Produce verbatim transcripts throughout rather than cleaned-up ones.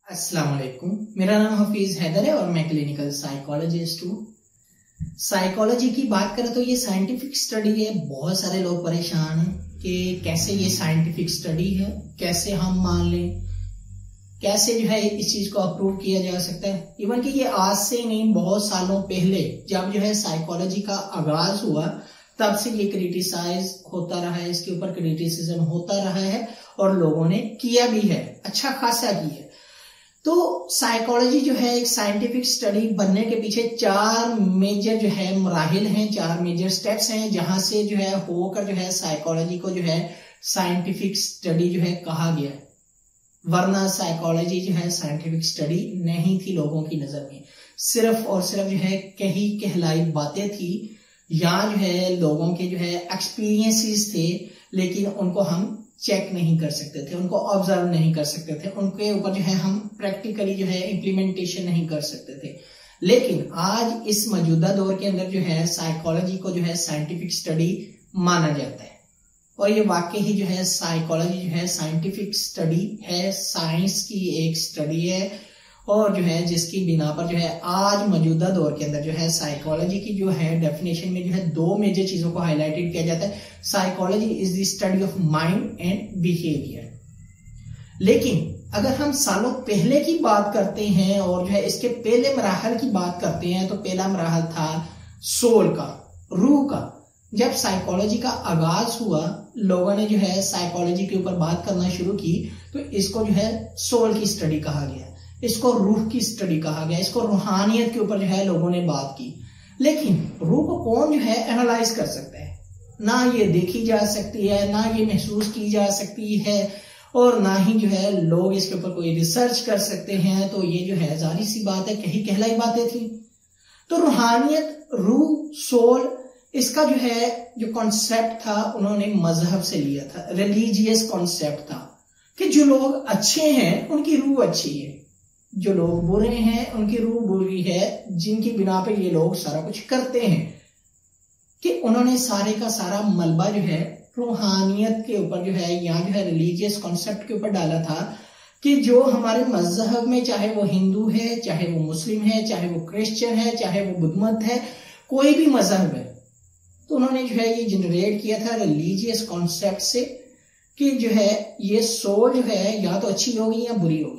अस्सलाम वालेकुम। मेरा नाम हफीज हैदर है और मैं क्लिनिकल साइकोलॉजिस्ट हूँ। साइकोलॉजी की बात करें तो ये साइंटिफिक स्टडी है। बहुत सारे लोग परेशान हैं कि कैसे ये साइंटिफिक स्टडी है, कैसे हम मान लें, कैसे जो है इस चीज को अप्रूव किया जा सकता है। इवन कि ये आज से नहीं, बहुत सालों पहले जब जो है साइकोलॉजी का आगाज हुआ तब से ये क्रिटिसाइज होता रहा है, इसके ऊपर क्रिटिसिज्म होता रहा है और लोगों ने किया भी है, अच्छा खासा किया। तो साइकोलॉजी जो है एक साइंटिफिक स्टडी बनने के पीछे चार मेजर जो है मराहिल हैं, चार मेजर स्टेप्स हैं, जहां से जो है होकर जो है साइकोलॉजी को जो है साइंटिफिक स्टडी जो है कहा गया है। वरना साइकोलॉजी जो है साइंटिफिक स्टडी नहीं थी लोगों की नजर में, सिर्फ और सिर्फ जो है कही कहलाई बातें थी, या जो है लोगों के जो है एक्सपीरियंसेस थे, लेकिन उनको हम चेक नहीं कर सकते थे, उनको ऑब्जर्व नहीं कर सकते थे, उनके ऊपर जो है हम प्रैक्टिकली जो है इम्प्लीमेंटेशन नहीं कर सकते थे। लेकिन आज इस मौजूदा दौर के अंदर जो है साइकोलॉजी को जो है साइंटिफिक स्टडी माना जाता है और ये वाकई ही जो है साइकोलॉजी जो है साइंटिफिक स्टडी है, साइंस की एक स्टडी है और जो है जिसकी बिना पर जो है आज मौजूदा दौर के अंदर जो है साइकोलॉजी की जो है डेफिनेशन में जो है दो मेजर चीजों को हाईलाइटेड किया जाता है। Psychology is the study of mind and behaviour. लेकिन अगर हम सालों पहले की बात करते हैं और जो है इसके पहले मराहल की बात करते हैं तो पहला मराहल था सोल का, रूह का। जब साइकोलॉजी का आगाज हुआ, लोगों ने जो है साइकोलॉजी के ऊपर बात करना शुरू की तो इसको जो है सोल की स्टडी कहा गया, इसको रूह की स्टडी कहा गया, इसको रूहानियत के ऊपर जो है लोगों ने बात की। लेकिन रूह को कौन जो है एनालाइज कर सकता है? ना ये देखी जा सकती है, ना ये महसूस की जा सकती है और ना ही जो है लोग इसके ऊपर कोई रिसर्च कर सकते हैं। तो ये जो है जारी सी बात है, कहीं कहलाई बातें थी। तो रूहानियत, रूह, सोल, इसका जो है जो कॉन्सेप्ट था उन्होंने मजहब से लिया था, रिलीजियस कॉन्सेप्ट था कि जो लोग अच्छे हैं उनकी रूह अच्छी है, जो लोग बुरे हैं उनकी रूह बुरी है, जिनकी बिना पे ये लोग सारा कुछ करते हैं। कि उन्होंने सारे का सारा मलबा जो है रूहानियत के ऊपर जो है या जो है रिलीजियस कॉन्सेप्ट के ऊपर डाला था कि जो हमारे मजहब में, चाहे वो हिंदू है, चाहे वो मुस्लिम है, चाहे वो क्रिश्चियन है, चाहे वो बुद्ध मत है, कोई भी मजहब है, तो उन्होंने जो है ये जनरेट किया था रिलीजियस कॉन्सेप्ट से कि जो है ये सोल जो है या तो अच्छी होगी या बुरी होगी।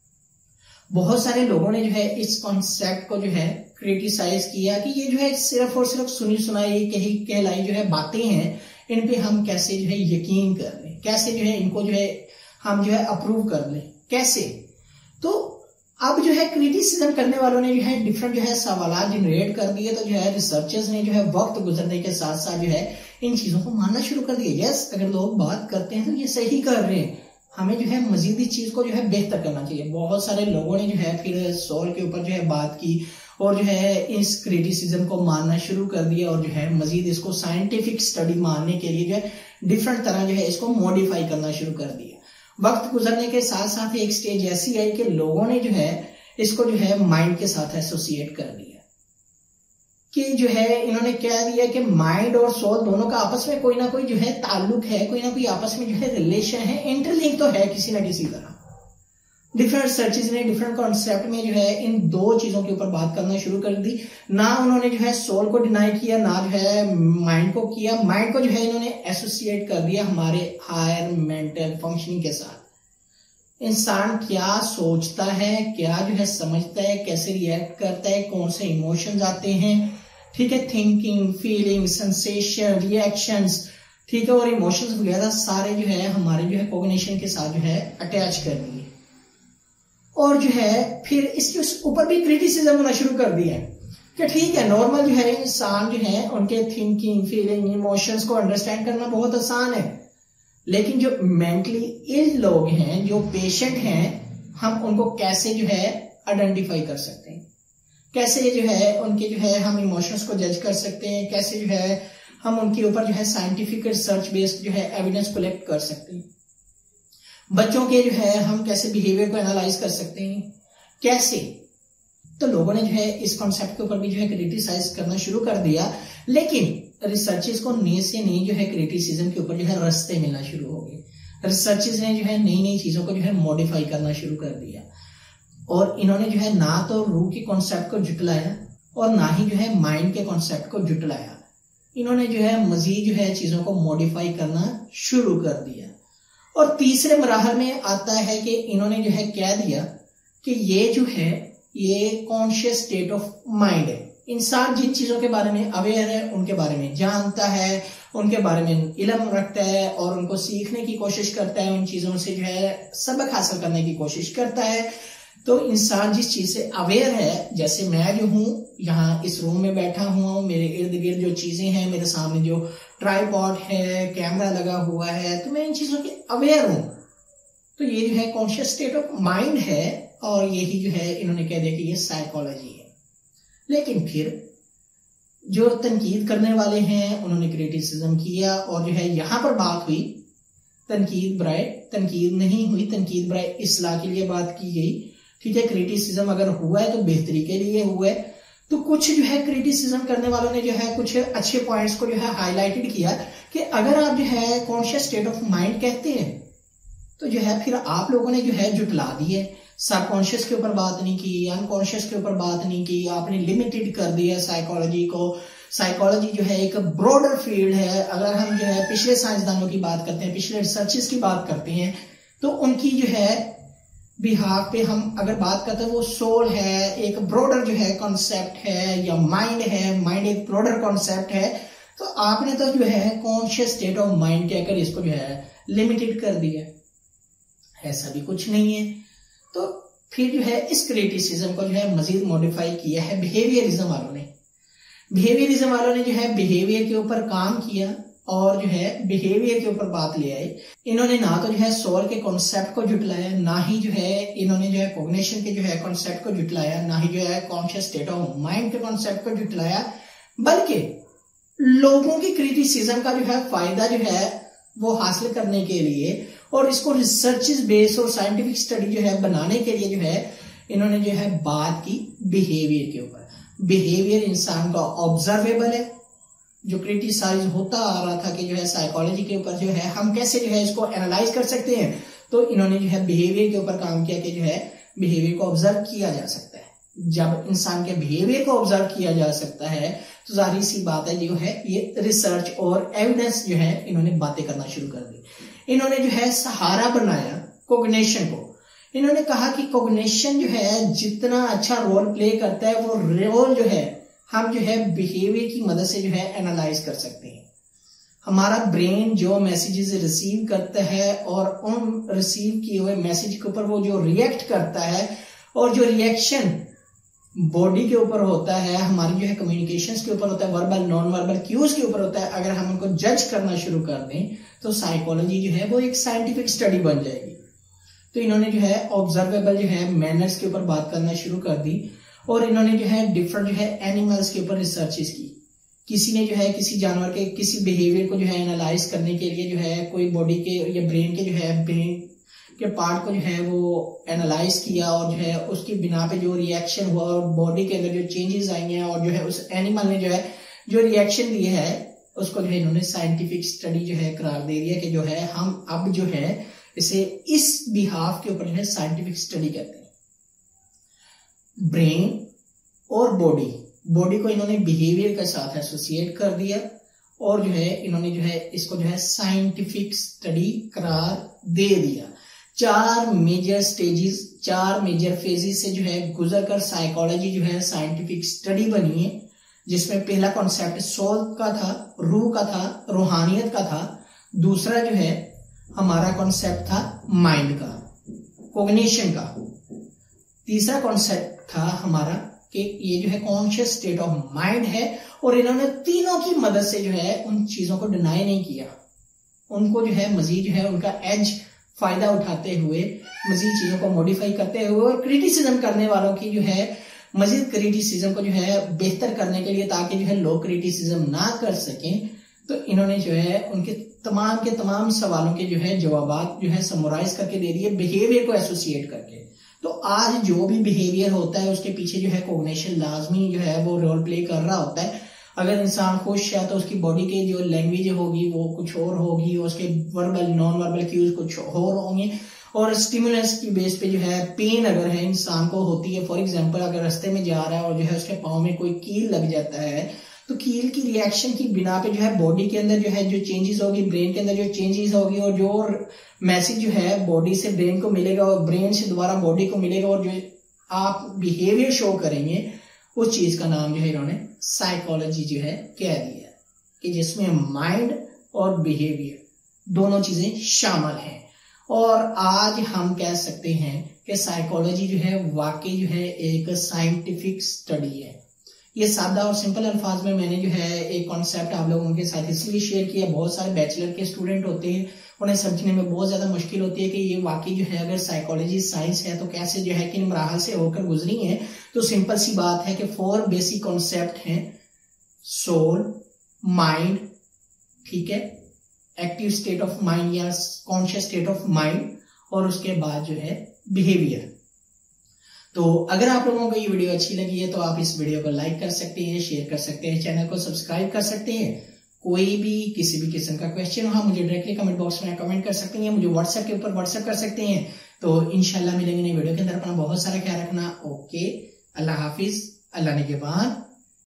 बहुत सारे लोगों ने जो है इस कॉन्सेप्ट को जो है क्रिटिसाइज किया कि ये जो है सिर्फ और सिर्फ सुनी सुनाई कही कहलाई जो है बातें हैं, इन पे हम कैसे जो है यकीन कर लें, कैसे जो है इनको जो है हम जो है अप्रूव कर लें, कैसे। तो अब जो है क्रिटिसिज्म करने वालों ने जो है डिफरेंट जो है सवाल जनरेट कर दिए। तो जो है रिसर्चर्स ने जो है वक्त गुजरने के साथ साथ जो है इन चीजों को मानना शुरू कर दिया। यस, अगर लोग बात करते हैं तो ये सही कर रहे हैं, हमें जो है मजीद इस चीज को जो है बेहतर करना चाहिए। बहुत सारे लोगों ने जो है फिर सोल के ऊपर जो है बात की और जो है इस क्रिटिसिज्म को मानना शुरू कर दिया और जो है मजीद इसको साइंटिफिक स्टडी मानने के लिए जो है डिफरेंट तरह जो है इसको मॉडिफाई करना शुरू कर दिया। वक्त गुजरने के साथ साथ एक स्टेज ऐसी आई कि लोगों ने जो है इसको जो है माइंड के साथ एसोसिएट कर दिया कि जो है इन्होंने कह दिया कि माइंड और सोल दोनों का आपस में कोई ना कोई जो है ताल्लुक है, कोई ना कोई आपस में जो है रिलेशन है, इंटरलिंक तो है किसी ना किसी तरह। डिफरेंट सर्चेज ने डिफरेंट कॉन्सेप्ट में जो है इन दो चीजों के ऊपर बात करना शुरू कर दी। ना उन्होंने जो है सोल को डिनाई किया, ना जो है माइंड को किया। माइंड को जो है इन्होंने एसोसिएट कर दिया हमारे हायर मेंटल फंक्शनिंग के साथ। इंसान क्या सोचता है, क्या जो है समझता है, कैसे रिएक्ट करता है, कौन से इमोशंस आते हैं, ठीक है, थिंकिंग, फीलिंग, सेंसेशन, रिएक्शंस, ठीक है, और इमोशंस वगैरह सारे जो है हमारे जो है कॉग्निशन के साथ जो है अटैच कर दिए। और जो है फिर इसके ऊपर भी क्रिटिसिज्म होना शुरू कर दिया कि ठीक है, नॉर्मल जो है इंसान जो है उनके थिंकिंग, फीलिंग, इमोशंस को अंडरस्टैंड करना बहुत आसान है, लेकिन जो मेंटली इल लोग हैं, जो पेशेंट हैं, हम उनको कैसे जो है आइडेंटिफाई कर सकते हैं, कैसे जो है उनके जो है हम इमोशंस को जज कर सकते हैं, कैसे जो है हम उनके ऊपर जो है साइंटिफिक रिसर्च बेस्ड जो है एविडेंस कलेक्ट कर सकते हैं। बच्चों के जो है हम कैसे बिहेवियर को एनालाइज कर सकते हैं, कैसे। तो लोगों ने जो है इस कॉन्सेप्ट के ऊपर भी जो है क्रिटिसाइज करना शुरू कर दिया। लेकिन रिसर्चेस को नए से नई जो है क्रिटिसिज्म के ऊपर जो है रास्ते मिलना शुरू हो गए। रिसर्चेस ने जो है नई नई चीजों को जो है मॉडिफाई करना शुरू कर दिया। और इन्होंने जो है ना तो रूह के कॉन्सेप्ट को जुटलाया और ना ही जो है माइंड के कॉन्सेप्ट को जुटलाया। इन्होंने जो है मजीद जो है चीजों को मॉडिफाई करना शुरू कर दिया। और तीसरे मराहल में आता है कि इन्होंने जो है कह दिया कि ये जो है ये कॉन्शियस स्टेट ऑफ माइंड है। इंसान जिन चीजों के बारे में अवेयर है, उनके बारे में जानता है, उनके बारे में इल्म रखता है और उनको सीखने की कोशिश करता है, उन चीजों से जो है सबक हासिल करने की कोशिश करता है। तो इंसान जिस चीज से अवेयर है, जैसे मैं जो हूं यहाँ इस रूम में बैठा हुआ हूँ, मेरे इर्द गिर्द जो चीजें हैं, मेरे सामने जो ट्राइपॉड है, कैमरा लगा हुआ है, तो मैं इन चीजों के अवेयर हूं। तो ये जो है कॉन्शियस स्टेट ऑफ माइंड है और यही जो है इन्होंने कह दिया कि ये साइकोलॉजी है। लेकिन फिर जो तनकीद करने वाले हैं उन्होंने क्रिटिसिज्म किया और जो है यहाँ पर बात हुई तनकीद बराए तनकीद नहीं हुई, तनकीद बराए इस्लाह के लिए बात की गई। ठीक है, क्रिटिसिज्म अगर हुआ है तो बेहतरी के लिए हुआ है। तो कुछ जो है क्रिटिसिज्म करने वालों ने जो है कुछ अच्छे पॉइंट्स को जो है हाईलाइटेड किया कि अगर आप जो है कॉन्शियस स्टेट ऑफ माइंड कहते हैं तो जो है फिर आप लोगों ने जो है जुटला दी है, सबकॉन्शियस के ऊपर बात नहीं की, अनकॉन्शियस के ऊपर बात नहीं की, आपने लिमिटेड कर दिया साइकोलॉजी को। साइकोलॉजी जो है एक ब्रॉडर फील्ड है। अगर हम जो है पिछले साइंसदानों की बात करते हैं, पिछले रिसर्चेस की बात करते हैं, तो उनकी जो है बिहाफ पे हम अगर बात करते हैं वो सोल है, एक ब्रॉडर जो है कॉन्सेप्ट है, या माइंड है, माइंड एक ब्रॉडर कॉन्सेप्ट है। तो आपने तो जो है कॉन्शियस स्टेट ऑफ माइंड कहकर इसको जो है लिमिटेड कर दिया, ऐसा भी कुछ नहीं है। तो फिर जो है इस क्रिटिसिज्म को जो है मजीद मॉडिफाई किया है बिहेवियरिज्म वालों ने। बिहेवियरिज्म वालों ने जो है बिहेवियर के ऊपर काम किया और जो है बिहेवियर के ऊपर बात ले आए। इन्होंने ना तो जो है सोल के कॉन्सेप्ट को जुटलाया, ना ही जो है इन्होंने जो है कॉग्निशन के जो है कॉन्सेप्ट को जुटलाया, ना ही जो है कॉन्शियस स्टेट ऑफ माइंड के कॉन्सेप्ट को जुटलाया, बल्कि लोगों की क्रिटिसिज्म का जो है फायदा जो है वो हासिल करने के लिए और इसको रिसर्चेस बेस और साइंटिफिक स्टडी जो है बनाने के लिए जो है इन्होंने जो है बात की बिहेवियर के ऊपर। बिहेवियर इंसान का ऑब्जर्वेबल है, जो क्रिटिसाइज होता आ रहा था कि जो है साइकोलॉजी के ऊपर जो है हम कैसे जो है इसको एनालाइज कर सकते हैं, तो इन्होंने जो है बिहेवियर के ऊपर काम किया कि जो है बिहेवियर को ऑब्जर्व किया जा सकता है। जब इंसान के बिहेवियर को ऑब्जर्व किया जा सकता है तो जाहिर सी बात है जो है ये रिसर्च और एविडेंस जो है इन्होंने बातें करना शुरू कर दी। इन्होंने जो है सहारा बनाया कॉग्निशन को। इन्होंने कहा कि कॉग्निशन जो है जितना अच्छा रोल प्ले करता है वो रोल जो है हम जो है बिहेवियर की मदद से जो है एनालाइज कर सकते हैं। हमारा ब्रेन जो मैसेजेस रिसीव करता है और उन रिसीव किए हुए मैसेज के ऊपर वो जो रिएक्ट करता है और जो रिएक्शन बॉडी के ऊपर होता है, हमारी जो है कम्युनिकेशंस के ऊपर होता है, वर्बल नॉन वर्बल क्यूज के ऊपर होता है, अगर हम उनको जज करना शुरू कर दें तो साइकोलॉजी जो है वो एक साइंटिफिक स्टडी बन जाएगी। तो इन्होंने जो है ऑब्जर्वेबल जो है मैनर्स के ऊपर बात करना शुरू कर दी और इन्होंने जो है डिफरेंट जो है एनिमल्स के ऊपर रिसर्चेस की। किसी ने जो है किसी जानवर के किसी बिहेवियर को जो है एनालाइज करने के लिए जो है कोई बॉडी के या ब्रेन के जो है ब्रेन के पार्ट को जो है वो एनालाइज किया और जो है उसकी बिना पे जो रिएक्शन हुआ और बॉडी के अंदर जो चेंजेस आई हैं और जो है उस एनिमल ने जो है जो रिएक्शन दिया है उसको जो है इन्होंने साइंटिफिक स्टडी जो है करार दे दिया कि जो है हम अब जो है इसे इस बिहाफ के ऊपर जो है साइंटिफिक स्टडी करते हैं। ब्रेन और बॉडी बॉडी को इन्होंने बिहेवियर के साथ एसोसिएट कर दिया और जो है इन्होंने जो है इसको जो है साइंटिफिक स्टडी करार दे दिया। चार मेजर स्टेजेस, चार मेजर फेजेस से जो है गुजरकर साइकोलॉजी जो है साइंटिफिक स्टडी बनी है, जिसमें पहला कॉन्सेप्ट सोल का था, रूह का था, रूहानियत का था। दूसरा जो है हमारा कॉन्सेप्ट था माइंड का, कॉग्निशन का। तीसरा कॉन्सेप्ट था हमारा कि ये जो है कॉन्शियस स्टेट ऑफ माइंड है और इन्होंने तीनों की मदद से जो है उन चीजों को डिनाई नहीं किया, उनको जो है मजीद जो है उनका एज फायदा उठाते हुए मजीद चीजों को मॉडिफाई करते हुए और क्रिटिसिज्म करने वालों की जो है मजीद क्रिटिसिज्म को जो है बेहतर करने के लिए ताकि जो है लोग क्रिटिसिज्म ना कर सकें, तो इन्होंने जो है उनके तमाम के तमाम सवालों के जो है जवाब जो है समराइज करके दे दिए बिहेवियर को एसोसिएट करके। तो आज जो भी बिहेवियर होता है उसके पीछे जो है कॉग्निशन लाजमी जो है वो रोल प्ले कर रहा होता है। अगर इंसान खुश है तो उसकी बॉडी की जो लैंग्वेज होगी वो कुछ और होगी, उसके वर्बल नॉन वर्बल क्यूज कुछ और होंगे। और स्टिमुलेंस की बेस पे जो है पेन अगर है इंसान को होती है, फॉर एग्जांपल अगर रास्ते में जा रहा है और जो है उसके पाँव में कोई कील लग जाता है, तो कील की रिएक्शन की बिना पे जो है बॉडी के अंदर जो है जो चेंजेस होगी, ब्रेन के अंदर जो चेंजेस होगी और जो मैसेज जो है बॉडी से ब्रेन को मिलेगा और ब्रेन से दोबारा बॉडी को मिलेगा और जो आप बिहेवियर शो करेंगे उस चीज का नाम जो है इन्होंने साइकोलॉजी जो है कह दिया, कि जिसमें माइंड और बिहेवियर दोनों चीजें शामिल हैं। और आज हम कह सकते हैं कि साइकोलॉजी जो है वाकई जो है एक साइंटिफिक स्टडी है। ये सादा और सिंपल अल्फाज में मैंने जो है एक कॉन्सेप्ट आप लोगों के साथ इसलिए शेयर किया, बहुत सारे बैचलर के स्टूडेंट होते हैं, उन्हें समझने में बहुत ज्यादा मुश्किल होती है कि ये वाकई जो है अगर साइकोलॉजी साइंस है तो कैसे जो है किन मराहल से होकर गुजरी है। तो सिंपल सी बात है कि फोर बेसिक कॉन्सेप्ट हैं, सोल, माइंड, ठीक है, एक्टिव स्टेट ऑफ माइंड या कॉन्शियस स्टेट ऑफ माइंड, और उसके बाद जो है बिहेवियर। तो अगर आप लोगों को ये वीडियो अच्छी लगी है तो आप इस वीडियो को लाइक कर सकते हैं, शेयर कर सकते हैं, चैनल को सब्सक्राइब कर सकते हैं। कोई भी किसी भी किस्म का क्वेश्चन हो मुझे डायरेक्टली कमेंट बॉक्स में कमेंट कर सकते हैं, मुझे व्हाट्सएप के ऊपर व्हाट्सएप कर सकते हैं। तो इंशाल्लाह मिलेंगे नई वीडियो के अंदर। अपना बहुत सारा ख्याल रखना। ओके, अल्लाह हाफिज, अल्लाह ने के बाद।